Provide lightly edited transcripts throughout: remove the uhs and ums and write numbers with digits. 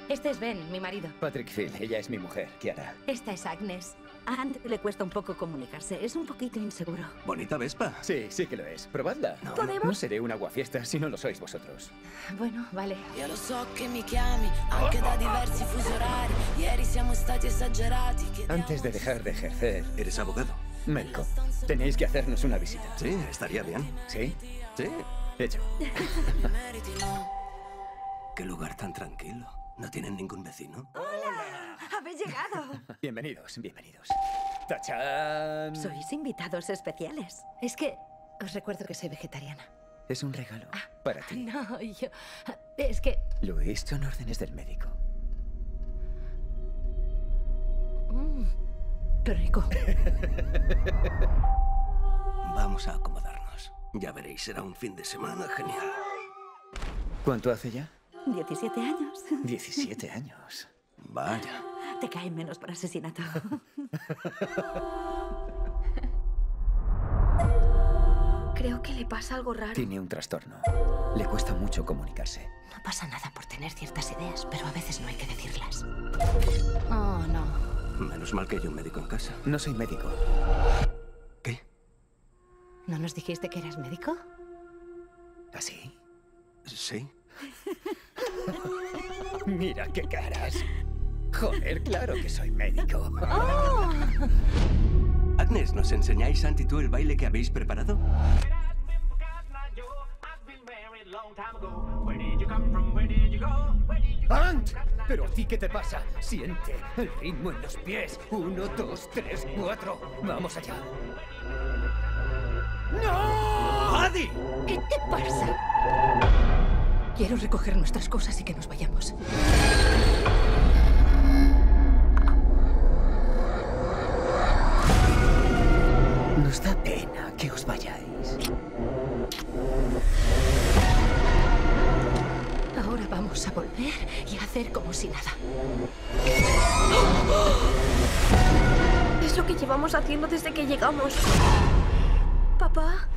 Este es Ben, mi marido. Patrick Phil, ella es mi mujer, Kiara. Esta es Agnes. A Ant le cuesta un poco comunicarse. Es un poquito inseguro. ¿Bonita Vespa? Sí, sí que lo es. Probadla. ¿Podemos? No seré un aguafiestas si no lo sois vosotros. Bueno, vale. Io lo so che mi chiami anche da diversi fusi orari. Ieri siamo stati esagerati. Antes de dejar de ejercer, ¿Eres abogado? médico, tenéis que hacernos una visita. Sí, estaría bien. ¿Sí? Sí. Hecho. Qué lugar tan tranquilo. ¿No tienen ningún vecino? ¡Habéis llegado! Bienvenidos, bienvenidos. ¡Tachán! Sois invitados especiales. Es que os recuerdo que soy vegetariana. Es un regalo para ti. No, yo... Es que... Luis, son órdenes del médico. Qué rico. Vamos a acomodarnos. Ya veréis, será un fin de semana genial. ¿Cuánto hace ya? 17 años. 17 años. Vaya. Te caen menos por asesinato. Creo que le pasa algo raro. Tiene un trastorno. Le cuesta mucho comunicarse. No pasa nada por tener ciertas ideas, pero a veces no hay que decirlas. Oh, no. Menos mal que hay un médico en casa. No soy médico. ¿Qué? ¿No nos dijiste que eras médico? ¿Así? Sí. Mira qué caras. Joder, claro que soy médico. Agnes, ¿nos enseñáis Ant y tú el baile que habéis preparado? ¡Ant! ¿Pero a ti qué te pasa? Siente el ritmo en los pies. 1, 2, 3, 4. Vamos allá. ¡No! ¡Adi! ¿Qué te pasa? Quiero recoger nuestras cosas y que nos vayamos. Nos da pena que os vayáis. Ahora vamos a volver y a hacer como si nada. Es lo que llevamos haciendo desde que llegamos. Papá.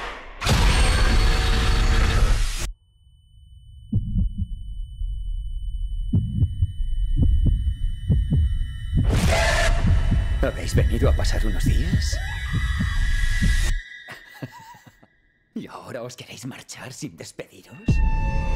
¿Habéis venido a pasar unos días? ¿Y ahora os queréis marchar sin despediros?